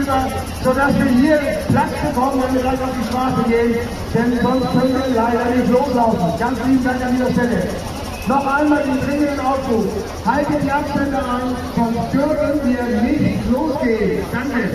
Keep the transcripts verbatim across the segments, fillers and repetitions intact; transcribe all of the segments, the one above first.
rüber, sodass wir hier Platz bekommen, wenn wir gleich auf die Straße gehen, denn sonst können wir leider nicht loslaufen. Ganz lieben Dank an dieser Stelle. Noch einmal den dringenden Aufruf. Haltet die Abstände ein, sonst dürfen wir nicht losgehen. Danke.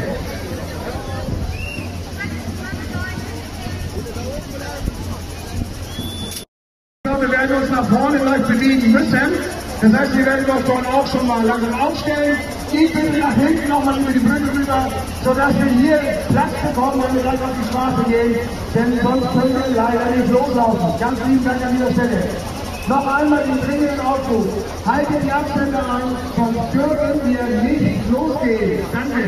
Wir werden uns nach vorne gleich bewegen müssen. Das heißt, wir werden uns dort auch schon mal langsam aufstellen. Geht bitte nach hinten nochmal über die Brücke rüber, sodass wir hier Platz bekommen, wenn wir gleich auf die Straße gehen, denn sonst können wir leider nicht loslaufen. Ganz lieben Dank an dieser Stelle. Noch einmal den dringenden Aufruf. Haltet die Abstände ein, sonst dürfen wir nicht losgehen. Danke.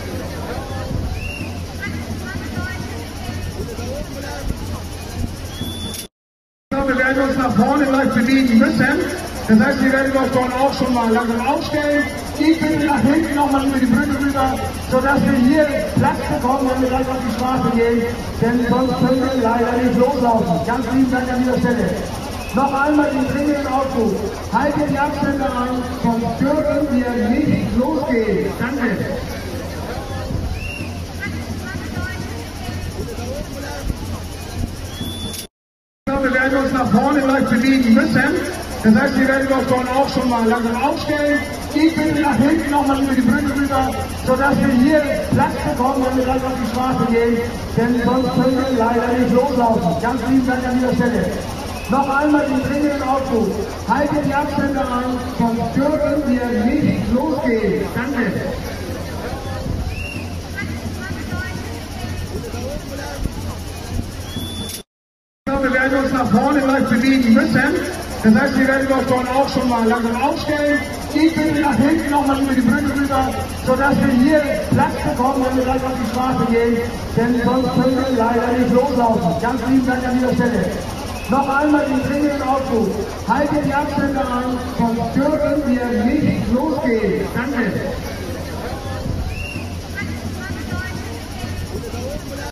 Wir werden uns nach vorne gleich bewegen müssen. Das heißt, wir werden uns dort auch schon mal langsam aufstellen. Geht bitte nach hinten nochmal über die Brücke rüber, sodass wir hier Platz bekommen, wenn wir gleich auf die Straße gehen, denn sonst können wir leider nicht loslaufen. Ganz lieben Dank an dieser Stelle. Noch einmal den dringenden Aufruf. Haltet die Abstände ein, sonst dürfen wir nicht losgehen. Danke. Wir werden uns nach vorne gleich bewegen müssen. Das heißt, wir werden uns dort auch schon mal langsam aufstellen. Geht bitte nach hinten nochmal über die Brücke rüber, sodass wir hier Platz bekommen, wenn wir gleich auf die Straße gehen, denn sonst können wir leider nicht loslaufen. Ganz lieben Dank an dieser Stelle. Noch einmal den dringenden Aufruf. Haltet die Abstände ein, sonst dürfen wir nicht losgehen. Danke. Wir werden uns nach vorne gleich bewegen müssen. Das heißt, wir werden uns dort auch schon mal langsam aufstellen. Geht bitte nach hinten nochmal über die Brücke rüber, sodass wir hier Platz bekommen, wenn wir gleich auf die Straße gehen, denn sonst können wir leider nicht loslaufen. Ganz lieben Dank an dieser Stelle. Noch einmal den dringenden Aufruf. Haltet die Abstände ein, sonst dürfen wir nicht